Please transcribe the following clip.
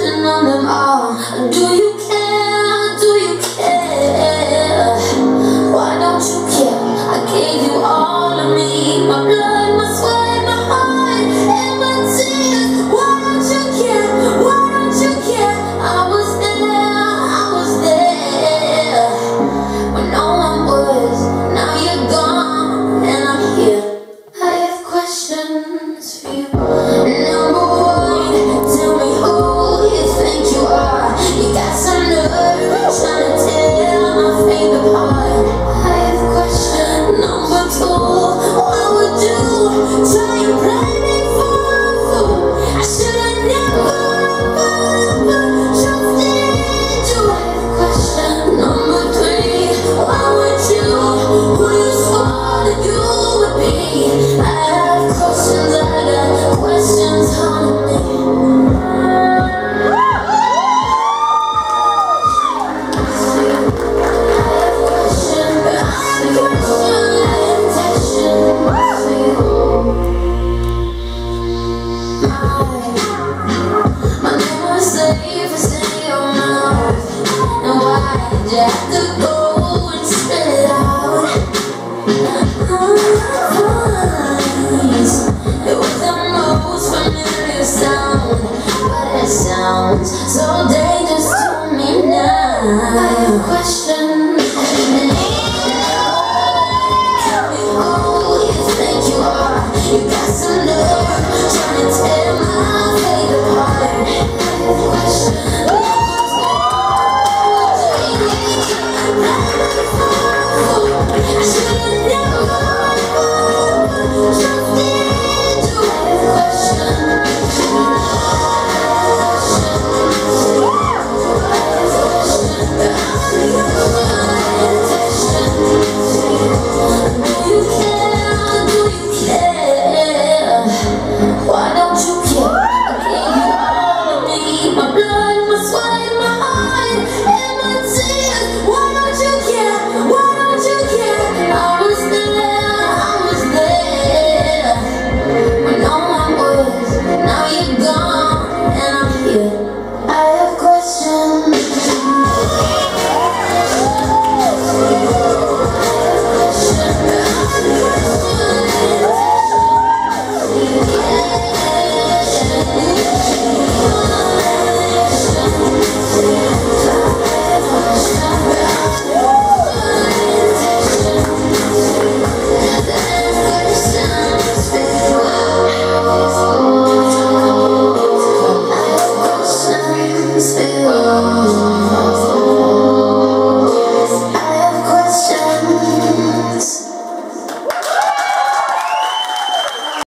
question on them all. Do you care? Do you care? Why don't you care? I gave you all of me, my blood, my sweat, my heart, and my tears. Why don't you care? Why don't you care? I was there when no one was. Now you're gone and I'm here. I have questions for you. Number one, tell me who you think you are. You got some nerve trying to tear my faith apart. I have questions. Number two, why would you try and play me for a fool? I should have never trusted you. I have questions. Number three, why would you, who you swore that you would be? I have questions, I got questions haunting me. My name was safest in your mouth. And why did you have to go and spit it out? It was the most familiar sound, but it sounds so dangerous to me now. I have questions.